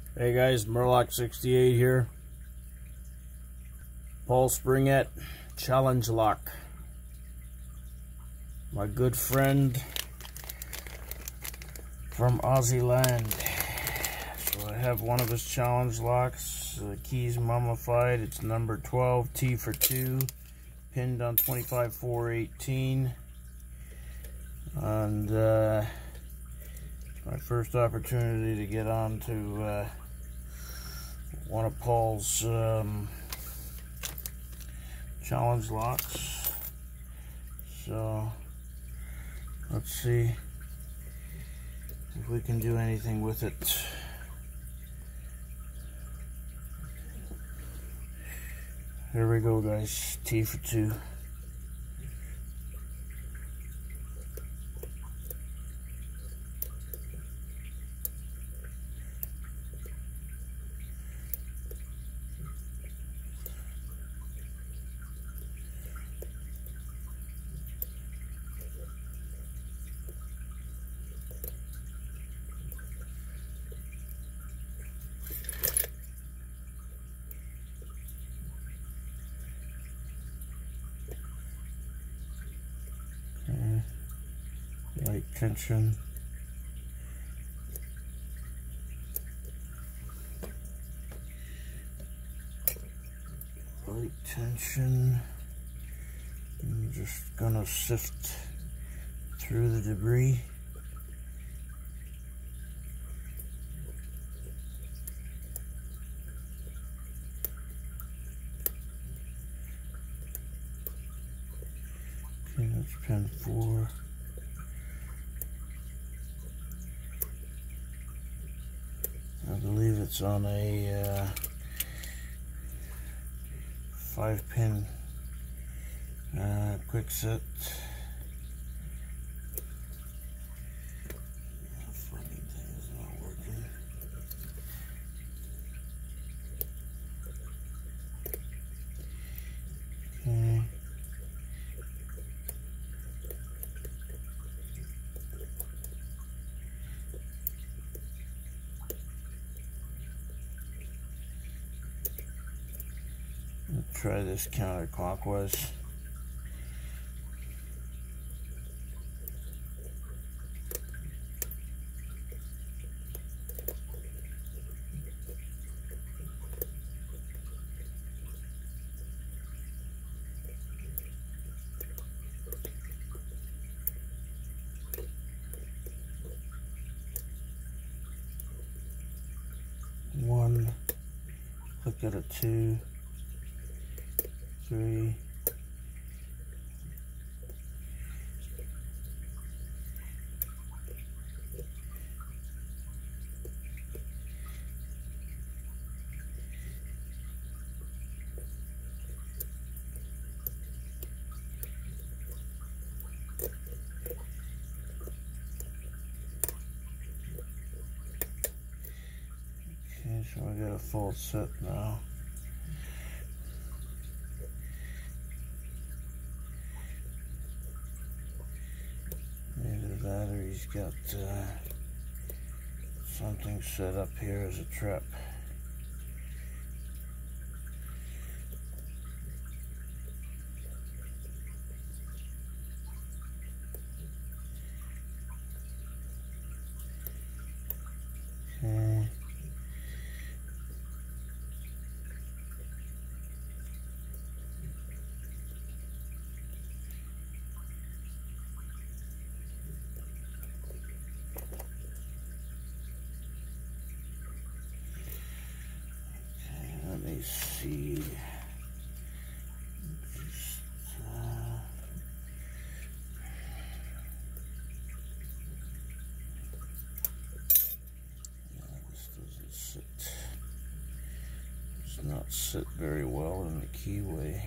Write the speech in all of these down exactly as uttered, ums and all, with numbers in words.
Hey guys, M U R-LOCK sixty-eight here. PAUL SPRINGETT challenge lock. My good friend from Aussie land. So I have one of his challenge locks. The key's mummified. It's number twelve, T for two, pinned on twenty-five four eighteen. And uh, my first opportunity to get on to uh, one of Paul's um, challenge locks. So let's see if we can do anything with it. Here we go, guys. T for two. Light tension. Light tension. I'm just gonna sift through the debris. Okay, that's pin four. I believe it's on a uh, five pin uh, quick set. Funny thing is not working. Okay. Try this counterclockwise. One, click at a two. Three, okay, so I got a full set now. Either that or he's got uh, something set up here as a trap. Okay. Let me see. Just, uh, yeah, this doesn't sit. Does not sit very well in the keyway.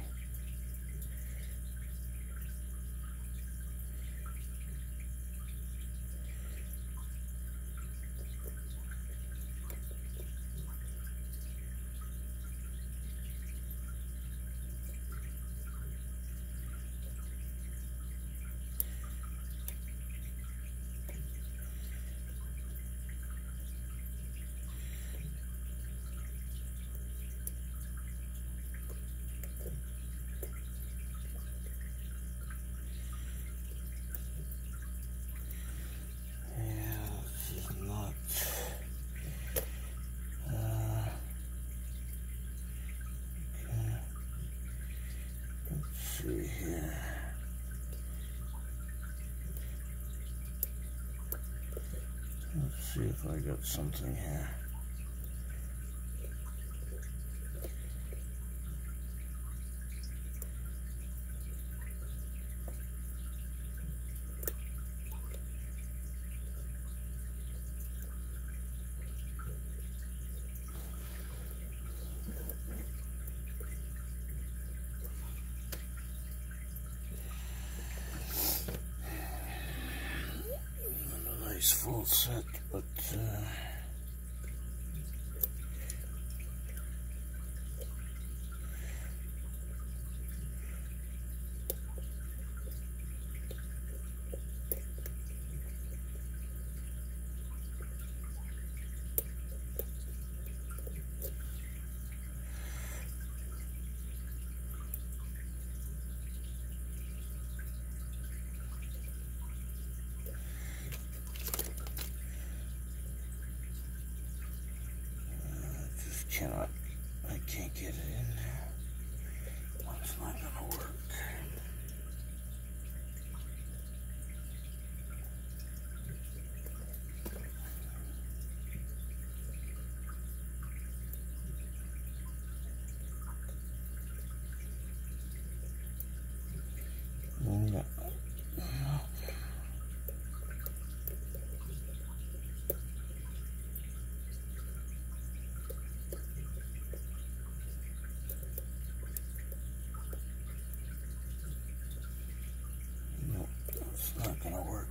see here. Let's see if I got something here. Full set, but uh, cannot, I can't get it in there. It's not gonna work. No. Not gonna work.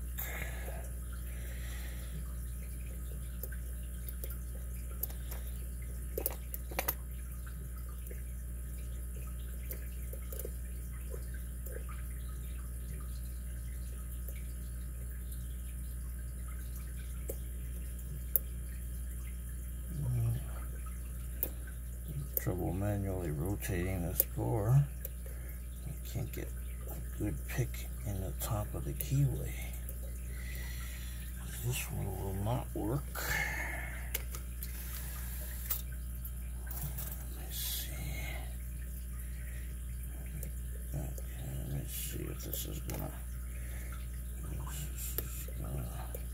Trouble manually rotating this bore. I can't get a good pick in the top of the keyway. This one will not work. Let me see. Okay, let me see if this is gonna. This is gonna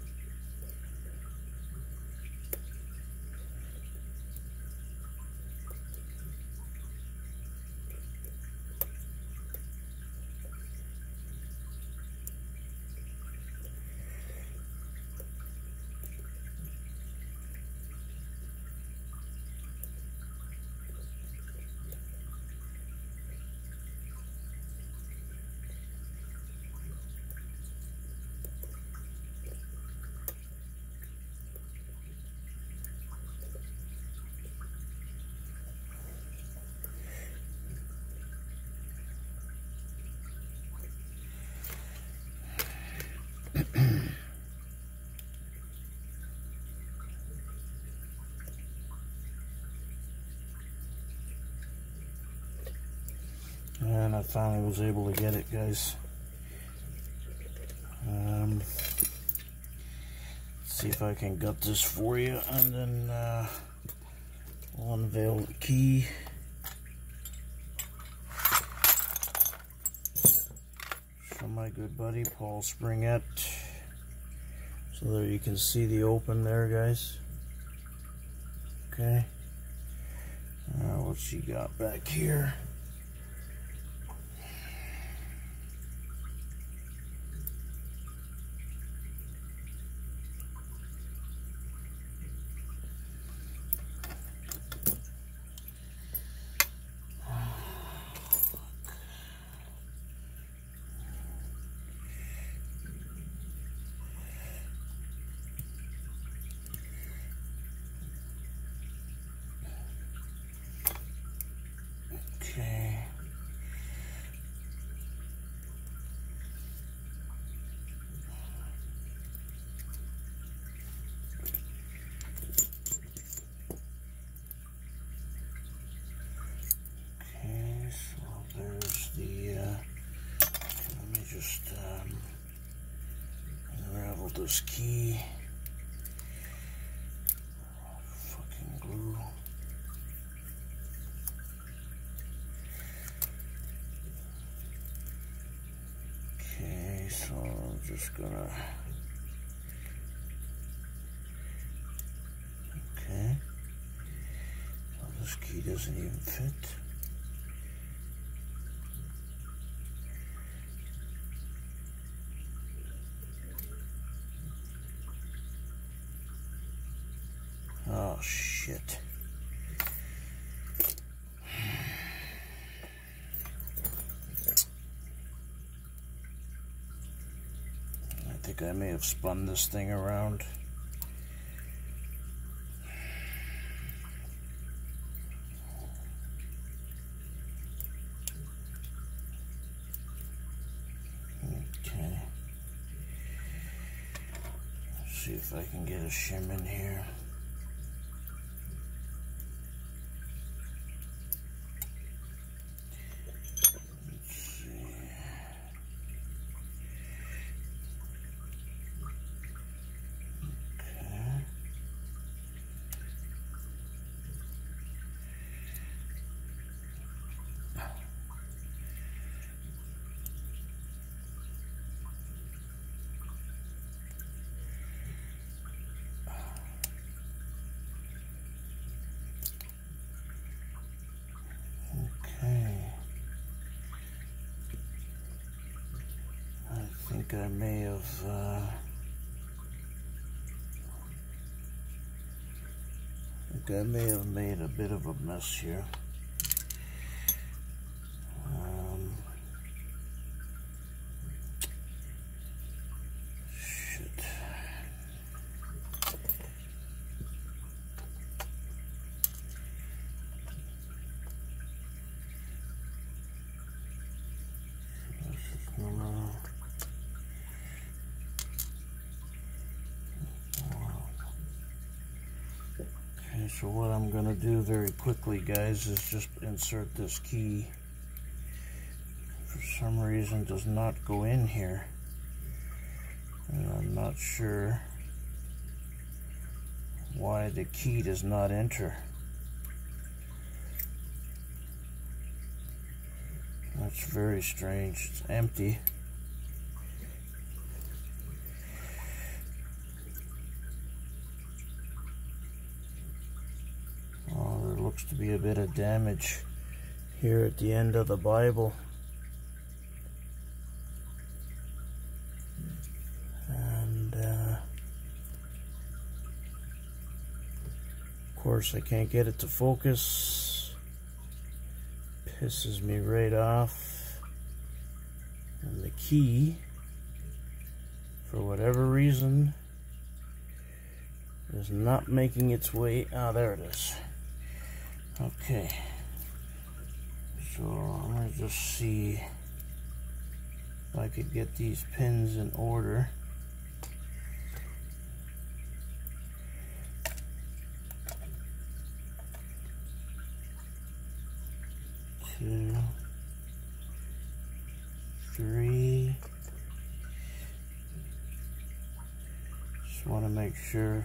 And I finally was able to get it, guys. Um, see if I can gut this for you, and then uh, we'll unveil the key. From my good buddy Paul Springett. So there you can see the open there, guys. Okay. Uh, what she got back here? Okay. Okay, so there's the, uh, let me just um, unravel this key. Fucking glue. we're just gonna, okay, so this key doesn't even fit. Oh shit. I think I may have spun this thing around. Okay. Let's see if I can get a shim in here. I think I may have uh, I think I may have made a bit of a mess here. Um, shit. This is number. So what I'm going to do very quickly, guys, is just insert this key. For some reason does not go in here, and I'm not sure why the key does not enter. That's very strange. It's empty. Looks to be a bit of damage here at the end of the Bible. And uh, of course I can't get it to focus. Pisses me right off. And the key, for whatever reason, is not making its way. Ah, oh, there it is. Okay, so I'm going to just see if I could get these pins in order. Two, three. Just want to make sure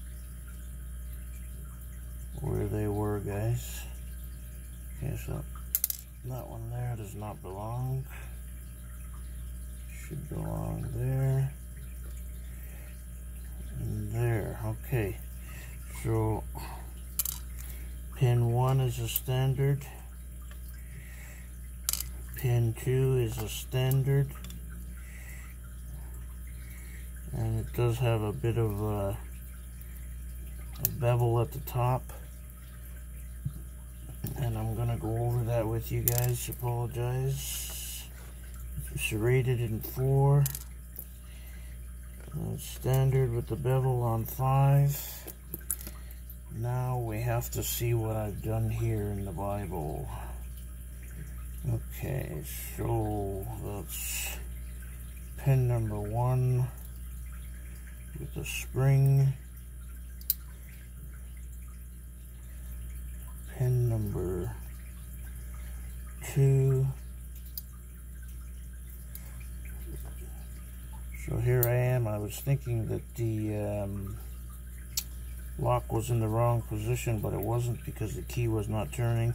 where they were, guys. Okay, so that one there does not belong. Should belong there and there. Okay, so pin one is a standard, pin two is a standard, and it does have a bit of a, a bevel at the top. And I'm gonna go over that with you guys. Apologize. It's rated in four. Uh, standard with the bevel on five. Now we have to see what I've done here in the Bible. Okay, so that's pin number one with the spring. Pin number two. So here I am. I was thinking that the um, lock was in the wrong position, but it wasn't, because the key was not turning.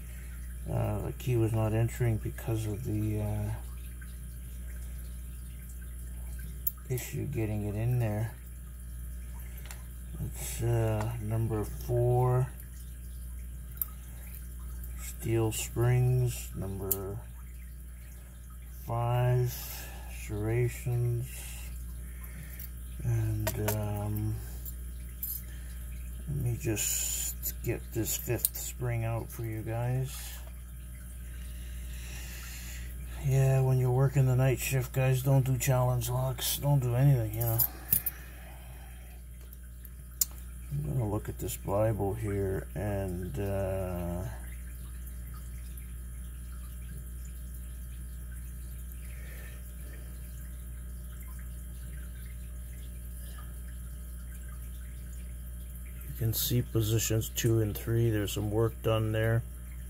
Uh, the key was not entering because of the uh, issue getting it in there. It's uh, number four. Steel springs. Number five. Serrations. And um, let me just get this fifth spring out for you guys. Yeah, when you're working the night shift, guys, don't do challenge locks. Don't do anything, you know. I'm going to look at this Bible here, and uh, you can see positions two and three. There's some work done there.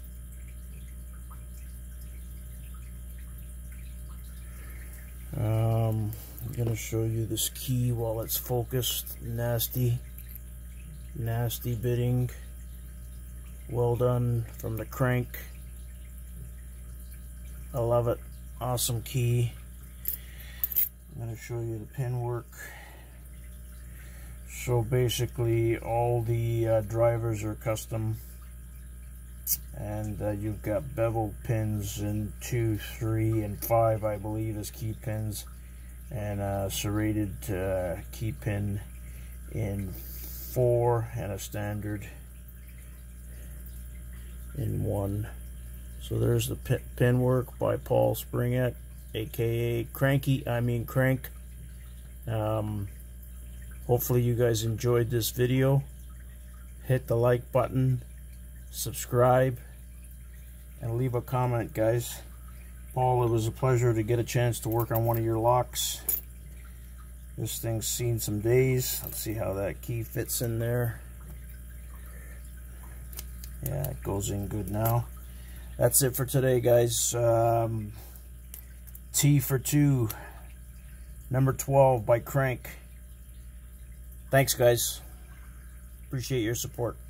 Um, I'm going to show you this key while it's focused. Nasty. Nasty bitting. Well done from the crank. I love it. Awesome key. I'm going to show you the pin work. So basically all the uh, drivers are custom, and uh, you've got bevel pins in two, three, and five, I believe, as key pins, and a serrated uh, key pin in four, and a standard in one. So there's the pin work by Paul Springett, aka Cranky. I mean Crank. Um, hopefully you guys enjoyed this video. Hit the like button, subscribe, and leave a comment, guys. Paul, it was a pleasure to get a chance to work on one of your locks. This thing's seen some days. Let's see how that key fits in there. Yeah, it goes in good now. That's it for today, guys. Um, T for two, number twelve by Crank. Thanks, guys. Appreciate your support.